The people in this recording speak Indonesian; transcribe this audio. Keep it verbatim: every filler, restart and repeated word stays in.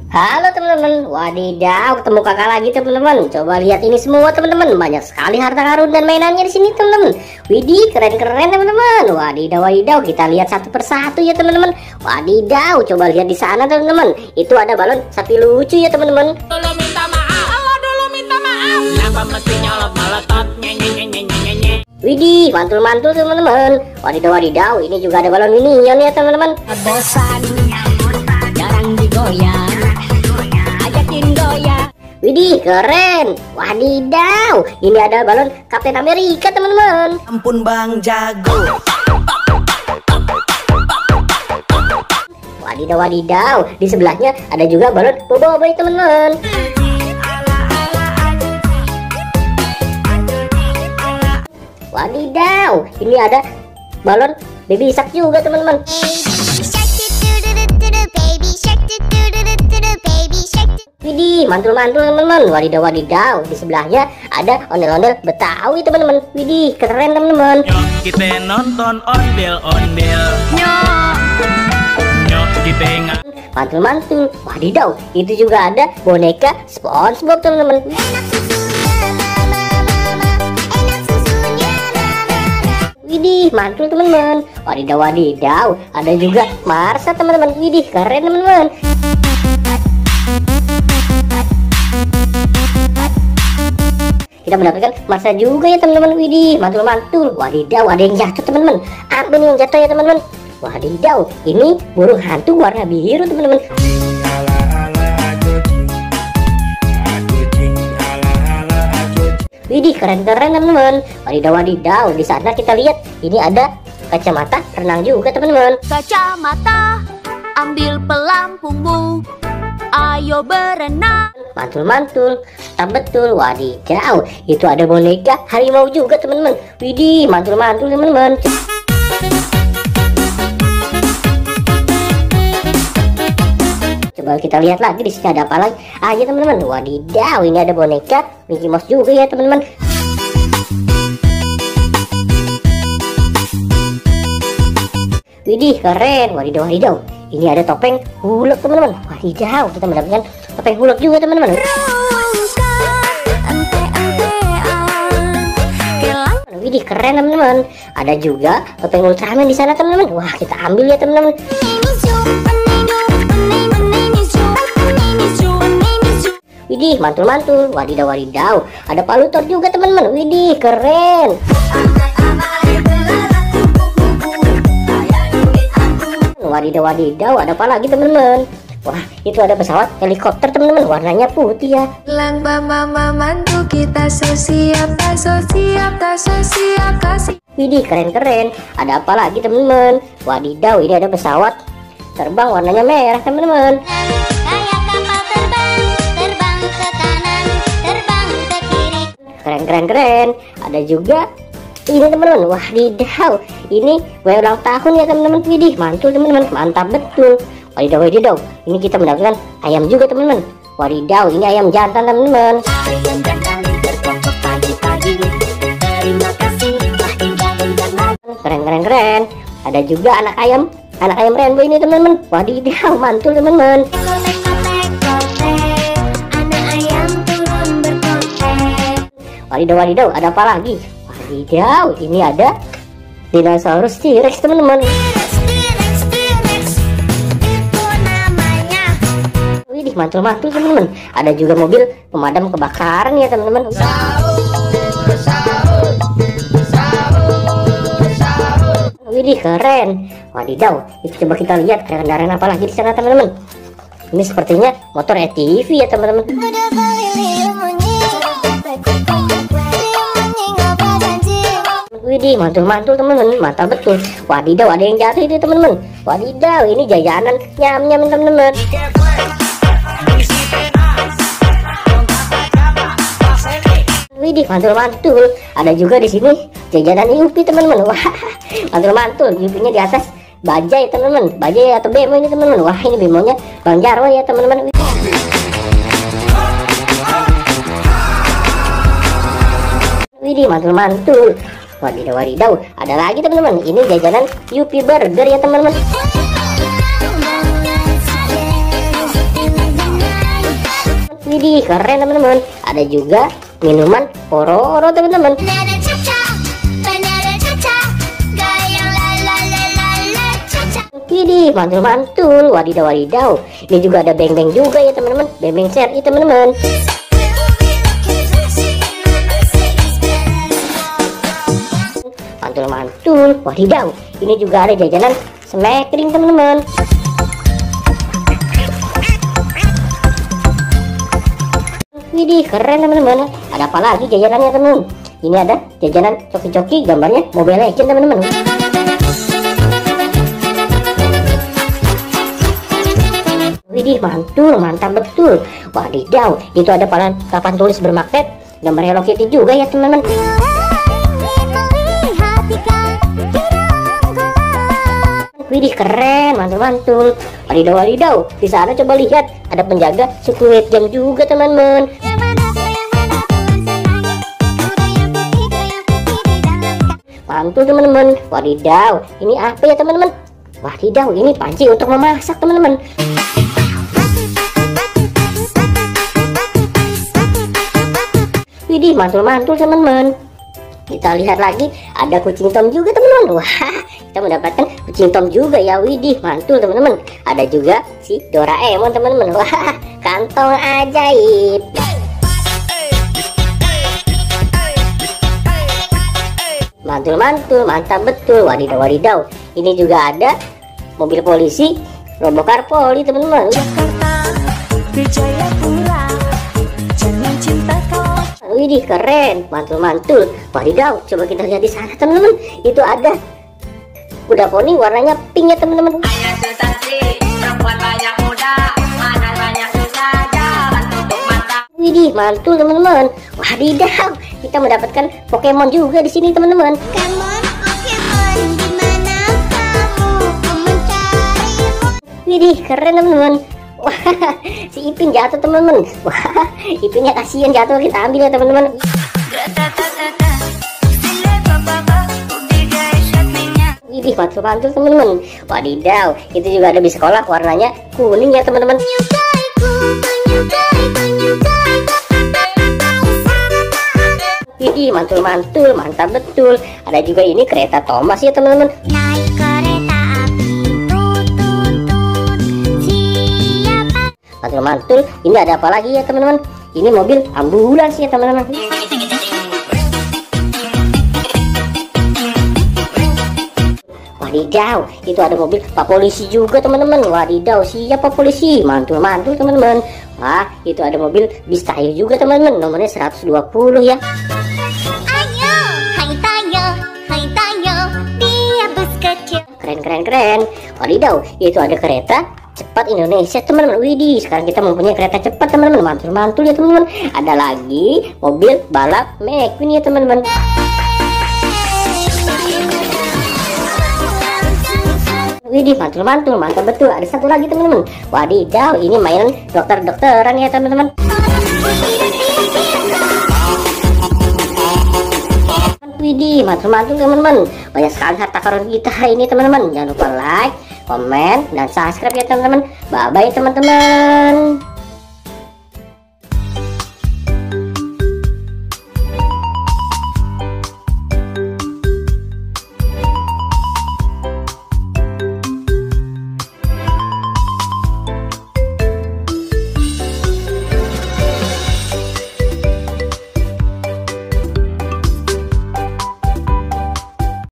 Halo teman-teman, wadidaw, ketemu kakak lagi teman-teman. Coba lihat ini semua teman-teman, banyak sekali harta karun dan mainannya di sini teman-teman. Widih, keren-keren teman-teman. Wadidaw, wadidaw, kita lihat satu persatu ya teman-teman. Wadidaw, coba lihat di sana teman-teman. Itu ada balon sapi lucu ya teman-teman. Dulu minta maaf, Allah dulu minta maaf. Kenapa mesti nyolot melotot, nyenyenyenyenyenyenye. Widih, mantul-mantul teman-teman. Wadidaw, wadidaw, ini juga ada balon minion ya teman-teman. Bosan, jarang digoyang. Widih, keren. Wadidaw, ini ada balon Kapten Amerika teman-teman. Ampun Bang Jago. Wadidaw, wadidaw, di sebelahnya ada juga balon Boboiboy teman-teman. Wadidaw, ini ada balon Baby Shark juga teman-teman. Widih, mantul-mantul teman-teman. Wadidaw, wadidaw, di sebelahnya ada ondel-ondel Betawi teman-teman. Widih, keren teman-teman. Kita nonton ondel-ondel. Nyok, nyok di tengah. Mantul-mantul. Wadidaw, itu juga ada boneka SpongeBob teman-teman. Widih, mantul teman-teman. Wadidaw, wadidaw, ada juga Marsha teman-teman. Widih, keren teman-teman. Kita mendapatkan Marsha juga ya teman-teman. Widih, mantul-mantul. Wadidaw, ada yang jatuh teman-teman. Apa nih yang jatuh ya teman-teman? Wadidaw, ini burung hantu warna biru teman-teman. Widih, keren-keren teman-teman. Wadidaw, wadidaw, di sana kita lihat ini ada kacamata renang juga teman-teman. Kacamata, ambil pelampungmu, ayo berenang. Mantul-mantul, tak betul. Wadidaw, itu ada boneka harimau juga teman-teman. Widih, mantul-mantul teman-teman. Coba kita lihat lagi di sini ada apa lagi aja teman-teman. Wadidaw, ini ada boneka Mickey Mouse juga ya teman-teman. Widih, keren. Wadidaw, wadidaw, ini ada topeng Hulk teman-teman. Wadidaw, kita mendapatkan topeng Hulk juga teman-teman. Widih, keren teman-teman. Ada juga topeng Ultraman di sana teman-teman. Wah, kita ambil ya teman-teman. Widih, mantul-mantul. Wadidaw, wadidaw, ada Palutor juga teman-teman. Widih, keren. Wadidaw, wadidaw, ada apa lagi teman-teman? Wah, itu ada pesawat helikopter teman-teman, warnanya putih ya. Lang mama mantu kita so siap, tak so siap, tak so siap kasih. Widih, keren-keren. Ada apa lagi teman-teman? Wadidaw, ini ada pesawat terbang warnanya merah teman-teman. Kayak kapal terbang, terbang ke kanan, terbang ke kiri. Keren-keren-keren. Ada juga ini teman-teman. Wadidaw, ini kue ulang tahun ya teman-teman. Widih, mantul teman-teman, mantap betul. Wadidaw, wadidaw, ini kita mendapatkan ayam juga teman-teman. Wadidaw, ini ayam jantan teman-teman. Keren-keren-keren. Ada juga anak ayam, anak ayam rainbow ini teman-teman. Wadidaw, mantul teman-teman. Wadidaw, wadidaw, ada apa lagi? Wadidaw, ini ada dinosaurus T-Rex teman-teman. Widih, mantul-mantul teman-teman. Ada juga mobil pemadam kebakaran ya teman-teman. Widih, keren. Wadidaw, itu coba kita lihat ada kendaraan apa lagi di sana teman-teman. Ini sepertinya motor A T V ya teman-teman. Widih, mantul-mantul teman-teman, mantap betul. Wadidaw, ada yang jatuh itu teman-teman. Wadidaw, ini jajanan nyam-nyam teman-teman. Widih, mantul-mantul. Ada juga di sini jajanan Yupi teman-teman. Wah, mantul-mantul. Yupinya di atas bajai teman-teman. Bajai atau bemo ini teman-teman. Wah, ini bemonya Bang Jarwo ya teman-teman. Widih, mantul-mantul. Wadidaw, wadidaw, ada lagi teman-teman. Ini jajanan Yupi Burger ya teman-teman. Widih, keren teman-teman. Ada juga minuman Pororo teman-teman. Banana cha-cha, banana cha-cha, goyang la la la la la cha-cha. Widih, mantul-mantul. Wadidaw wadidaw. Ini juga ada beng-beng juga ya teman-teman. Beng-beng seri teman-teman. Mantul-mantul. Wadidaw. Ini juga ada jajanan Smackling teman-teman. Widih, keren teman-teman. Ada apa lagi jajanannya teman-teman? Ini ada jajanan coki-coki, gambarnya Mobile Legends teman-teman. Widih, mantul, mantap betul. Wadidaw, itu ada papan, papan tulis bermagnet, gambar Hello Kitty juga ya teman-teman. Widih, keren, mantul-mantul. Wadidaw wadidaw, di sana coba lihat ada penjaga Squid Game juga teman-teman. Mantul teman-teman. Wadidaw, ini apa ya teman-teman? Wadidaw, ini panci untuk memasak teman-teman. Widih, mantul-mantul teman-teman. Kita lihat lagi ada kucing Tom juga teman-teman. Wah, kita mendapatkan kucing Tom juga ya. Widih, mantul teman-teman. Ada juga si Doraemon teman-teman. Wah, kantong ajaib. Mantul-mantul, mantap betul. Wadidaw wadidaw. Ini juga ada mobil polisi Robocar Poli teman-teman. Widih, keren, mantul-mantul. Wadidaw, coba kita lihat di sana teman-teman. Itu ada kuda poni warnanya pink ya teman-teman. Widih, mantul teman-teman. Wadidaw, kita mendapatkan Pokemon juga di sini teman-teman. Come on, Pokemon, di mana kamu? Ku mencarimu. Widih, keren teman-teman. Wah, si Ipin jatuh teman-teman. Wah, Ipinnya kasihan jatuh, kita ambil ya teman-teman. Widih, mantul-mantul teman-teman. Wadidaw, itu juga ada di sekolah warnanya kuning ya teman-teman. Widih, mantul-mantul, mantap betul. Ada juga ini kereta Thomas ya teman-teman. Naik kereta api, tut tut tut. Siapa? Mantul-mantul. Ini ada apa lagi ya teman-teman? Ini mobil ambulans ya teman-teman. Wadidaw, itu ada mobil Pak Polisi juga teman-teman. Wadidaw, siapa polisi? Mantul-mantul teman-teman. Wah, itu ada mobil bis cair juga teman-teman. Nomornya seratus dua puluh ya. Ayo, hai Tayo, hai Tayo, dia bus kecil. Keren keren keren. Wadidaw, itu ada kereta cepat Indonesia teman-teman. Widih, sekarang kita mempunyai kereta cepat teman-teman. Mantul-mantul ya teman-teman. Ada lagi mobil balap McQueen ya teman-teman. Widih, mantul-mantul, mantap betul. Ada satu lagi teman-teman. Wadidaw, ini mainan dokter-dokteran ya teman-teman. Widih, mantul-mantul teman-teman. Banyak sekali harta karun kita ini teman-teman. Jangan lupa like, komen, dan subscribe ya teman-teman. Bye-bye teman-teman.